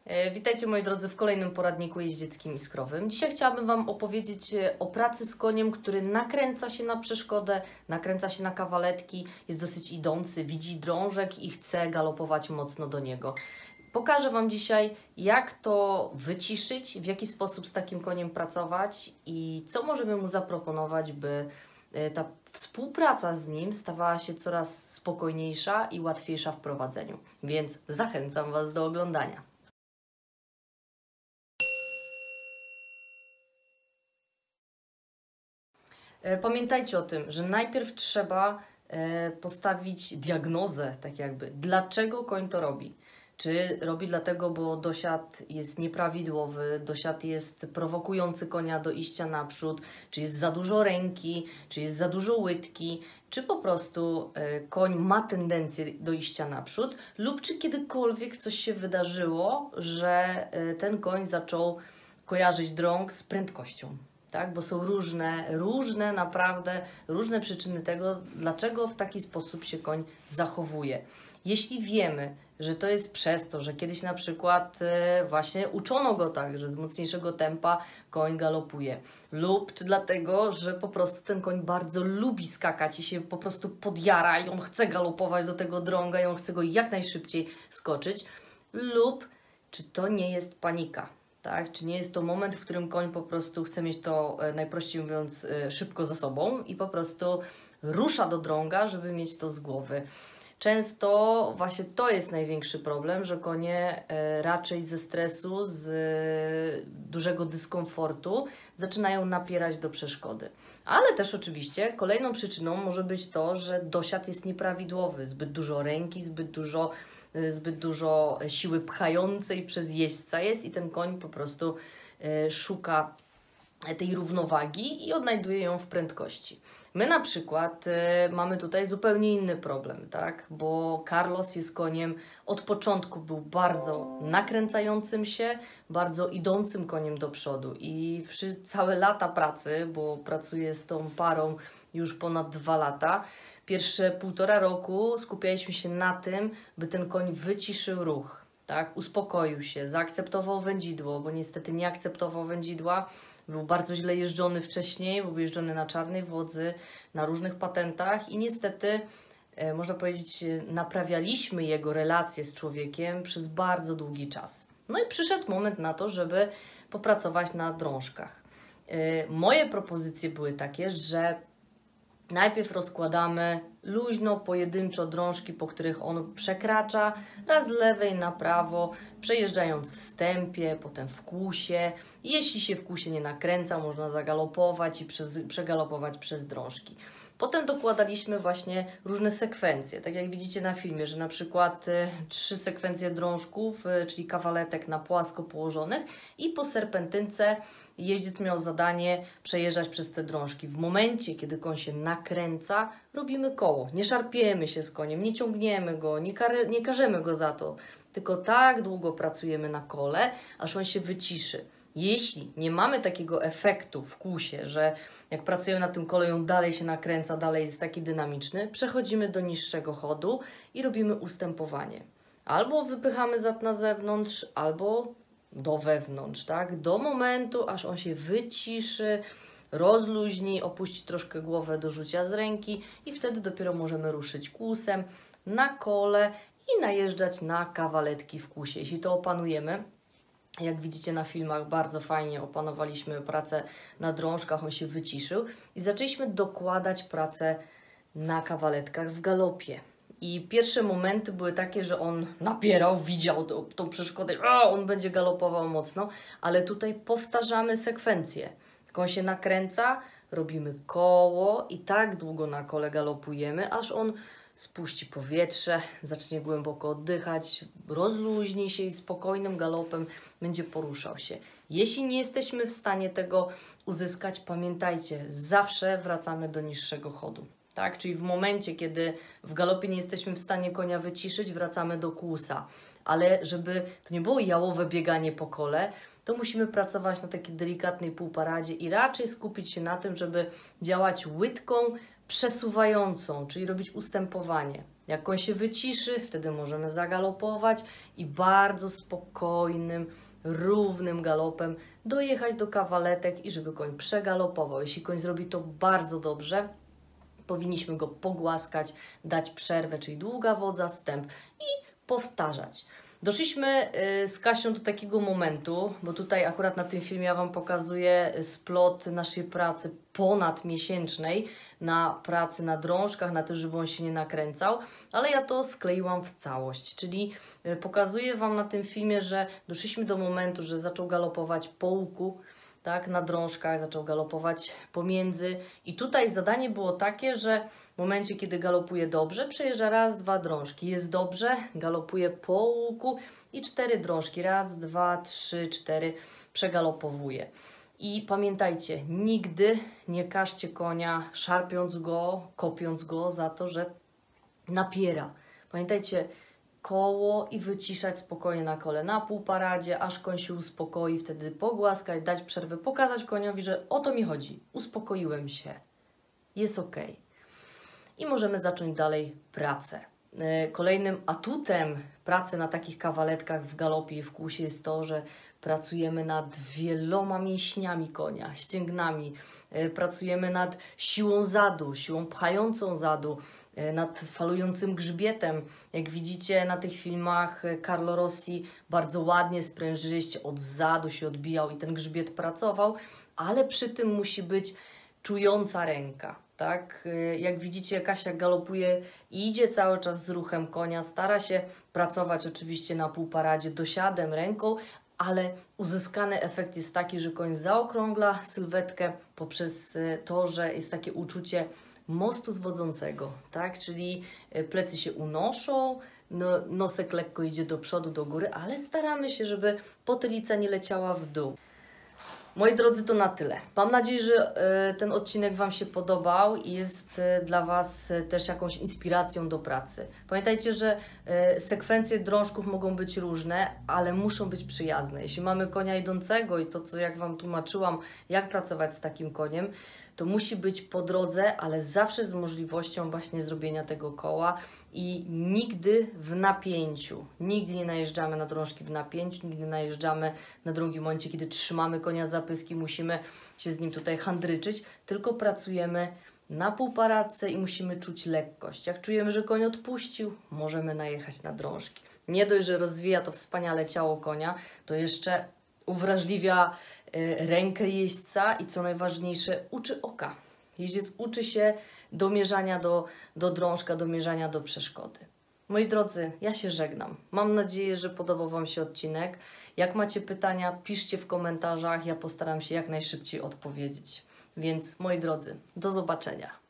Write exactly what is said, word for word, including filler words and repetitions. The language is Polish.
E, Witajcie moi drodzy w kolejnym poradniku jeździeckim i skrowym. Dzisiaj chciałabym Wam opowiedzieć o pracy z koniem, który nakręca się na przeszkodę, nakręca się na kawaletki, jest dosyć idący, widzi drążek i chce galopować mocno do niego. Pokażę Wam dzisiaj, jak to wyciszyć, w jaki sposób z takim koniem pracować i co możemy mu zaproponować, by ta współpraca z nim stawała się coraz spokojniejsza i łatwiejsza w prowadzeniu. Więc zachęcam Was do oglądania. Pamiętajcie o tym, że najpierw trzeba postawić diagnozę, tak jakby, dlaczego koń to robi. Czy robi dlatego, bo dosiad jest nieprawidłowy, dosiad jest prowokujący konia do iścia naprzód, czy jest za dużo ręki, czy jest za dużo łydki, czy po prostu koń ma tendencję do iścia naprzód, lub czy kiedykolwiek coś się wydarzyło, że ten koń zaczął kojarzyć drąg z prędkością. Tak? Bo są różne, różne, naprawdę różne przyczyny tego, dlaczego w taki sposób się koń zachowuje. Jeśli wiemy, że to jest przez to, że kiedyś na przykład właśnie uczono go tak, że z mocniejszego tempa koń galopuje, lub czy dlatego, że po prostu ten koń bardzo lubi skakać i się po prostu podjara i on chce galopować do tego drąga i on chce go jak najszybciej skoczyć, lub czy to nie jest panika. Tak? Czy nie jest to moment, w którym koń po prostu chce mieć to, najprościej mówiąc, szybko za sobą i po prostu rusza do drąga, żeby mieć to z głowy. Często właśnie to jest największy problem, że konie raczej ze stresu, z dużego dyskomfortu zaczynają napierać do przeszkody. Ale też oczywiście kolejną przyczyną może być to, że dosiad jest nieprawidłowy, zbyt dużo ręki, zbyt dużo zbyt dużo siły pchającej przez jeźdźca jest i ten koń po prostu szuka tej równowagi i odnajduje ją w prędkości. My na przykład mamy tutaj zupełnie inny problem, tak? Bo Carlos jest koniem, od początku był bardzo nakręcającym się, bardzo idącym koniem do przodu i całe lata pracy, bo pracuję z tą parą już ponad dwa lata, pierwsze półtora roku skupialiśmy się na tym, by ten koń wyciszył ruch, tak? Uspokoił się, zaakceptował wędzidło, bo niestety nie akceptował wędzidła. Był bardzo źle jeżdżony wcześniej, był jeżdżony na czarnej wodzy, na różnych patentach i niestety, e, można powiedzieć, naprawialiśmy jego relacje z człowiekiem przez bardzo długi czas. No i przyszedł moment na to, żeby popracować na drążkach. E, moje propozycje były takie, że najpierw rozkładamy luźno, pojedynczo drążki, po których on przekracza, raz z lewej na prawo, przejeżdżając w stępie, potem w kłusie. Jeśli się w kłusie nie nakręca, można zagalopować i przez, przegalopować przez drążki. Potem dokładaliśmy właśnie różne sekwencje, tak jak widzicie na filmie, że na przykład y, trzy sekwencje drążków, y, czyli kawaletek na płasko położonych i po serpentynce jeździec miał zadanie przejeżdżać przez te drążki. W momencie, kiedy koń się nakręca, robimy koło. Nie szarpiemy się z koniem, nie ciągniemy go, nie, kar nie karzemy go za to, tylko tak długo pracujemy na kole, aż on się wyciszy. Jeśli nie mamy takiego efektu w kłusie, że jak pracujemy na tym kole, on dalej się nakręca, dalej jest taki dynamiczny, przechodzimy do niższego chodu i robimy ustępowanie. Albo wypychamy zad na zewnątrz, albo do wewnątrz, tak? Do momentu, aż on się wyciszy, rozluźni, opuści troszkę głowę do rzucia z ręki i wtedy dopiero możemy ruszyć kłusem na kole i najeżdżać na kawaletki w kłusie. Jeśli to opanujemy, jak widzicie na filmach, bardzo fajnie opanowaliśmy pracę na drążkach, on się wyciszył i zaczęliśmy dokładać pracę na kawaletkach w galopie. I pierwsze momenty były takie, że on napierał, widział tą, tą przeszkodę, a on będzie galopował mocno, ale tutaj powtarzamy sekwencję. Jak on się nakręca, robimy koło i tak długo na kole galopujemy, aż on spuści powietrze, zacznie głęboko oddychać, rozluźni się i spokojnym galopem będzie poruszał się. Jeśli nie jesteśmy w stanie tego uzyskać, pamiętajcie, zawsze wracamy do niższego chodu. Tak? Czyli w momencie, kiedy w galopie nie jesteśmy w stanie konia wyciszyć, wracamy do kłusa. Ale żeby to nie było jałowe bieganie po kole, to musimy pracować na takiej delikatnej półparadzie i raczej skupić się na tym, żeby działać łydką przesuwającą, czyli robić ustępowanie. Jak koń się wyciszy, wtedy możemy zagalopować i bardzo spokojnym, równym galopem dojechać do kawaletek i żeby koń przegalopował. Jeśli koń zrobi to bardzo dobrze, powinniśmy go pogłaskać, dać przerwę, czyli długa wodza, stęp i powtarzać. Doszliśmy z Kasią do takiego momentu, bo tutaj akurat na tym filmie ja Wam pokazuję splot naszej pracy ponadmiesięcznej, na pracy na drążkach, na tym, żeby on się nie nakręcał, ale ja to skleiłam w całość, czyli pokazuję Wam na tym filmie, że doszliśmy do momentu, że zaczął galopować po łuku, tak, na drążkach, zaczął galopować pomiędzy i tutaj zadanie było takie, że w momencie, kiedy galopuje dobrze, przejeżdża raz, dwa drążki, jest dobrze, galopuje po łuku i cztery drążki, raz, dwa, trzy, cztery, przegalopowuje. I pamiętajcie, nigdy nie każcie konia, szarpiąc go, kopiąc go za to, że napiera. Pamiętajcie, koło i wyciszać spokojnie na kole, na półparadzie, aż koń się uspokoi, wtedy pogłaskać, dać przerwę, pokazać koniowi, że o to mi chodzi, uspokoiłem się, jest ok. I możemy zacząć dalej pracę. Kolejnym atutem pracy na takich kawaletkach w galopie i w kłusie jest to, że pracujemy nad wieloma mięśniami konia, ścięgnami, pracujemy nad siłą zadu, siłą pchającą zadu, nad falującym grzbietem. Jak widzicie na tych filmach, Carlo Rossi bardzo ładnie sprężyście od zadu się odbijał i ten grzbiet pracował, ale przy tym musi być czująca ręka. Tak? Jak widzicie, Kasia galopuje i idzie cały czas z ruchem konia, stara się pracować oczywiście na półparadzie dosiadem, ręką, ale uzyskany efekt jest taki, że koń zaokrągla sylwetkę poprzez to, że jest takie uczucie mostu zwodzącego, tak? Czyli plecy się unoszą, no, nosek lekko idzie do przodu, do góry, ale staramy się, żeby potylica nie leciała w dół. Moi drodzy, to na tyle. Mam nadzieję, że ten odcinek Wam się podobał i jest dla Was też jakąś inspiracją do pracy. Pamiętajcie, że sekwencje drążków mogą być różne, ale muszą być przyjazne. Jeśli mamy konia idącego i to, co jak Wam tłumaczyłam, jak pracować z takim koniem, to musi być po drodze, ale zawsze z możliwością właśnie zrobienia tego koła i nigdy w napięciu. Nigdy nie najeżdżamy na drążki w napięciu, nigdy najeżdżamy na drugim momencie, kiedy trzymamy konia za pyski, musimy się z nim tutaj handryczyć, tylko pracujemy na półparadce i musimy czuć lekkość. Jak czujemy, że koń odpuścił, możemy najechać na drążki. Nie dość, że rozwija to wspaniale ciało konia, to jeszcze uwrażliwia rękę jeźdźca i co najważniejsze, uczy oka. Jeździec uczy się domierzania do, do drążka, domierzania do przeszkody. Moi drodzy, ja się żegnam. Mam nadzieję, że podobał Wam się odcinek. Jak macie pytania, piszcie w komentarzach. Ja postaram się jak najszybciej odpowiedzieć. Więc moi drodzy, do zobaczenia.